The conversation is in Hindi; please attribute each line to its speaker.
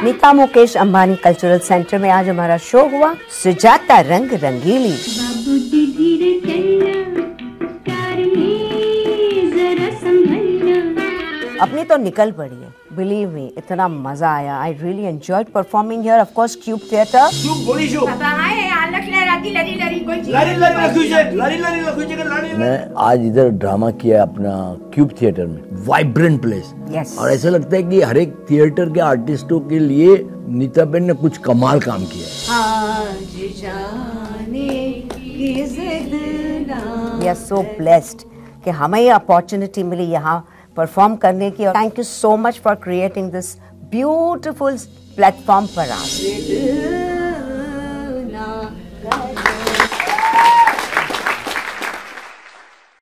Speaker 1: नीता मुकेश अंबानी कल्चरल सेंटर में आज हमारा शो हुआ सुजाता रंग रंगीली। अपनी तो निकल पड़ी है, बिलीव मी, इतना मजा आया। I really enjoyed performing here, of course Cube theatre.
Speaker 2: मैं आज इधर ड्रामा किया अपना क्यूब थिएटर में, वाइब्रेंट प्लेस।
Speaker 1: Yes.
Speaker 2: और ऐसा लगता है कि हर एक थिएटर के आर्टिस्टों के लिए नीता बेन ने कुछ कमाल काम किया।
Speaker 1: वी आर सो ब्लेस्ड कि हमें ये अपॉर्चुनिटी मिली यहाँ परफॉर्म करने की। Thank you so much for creating this beautiful platform for us.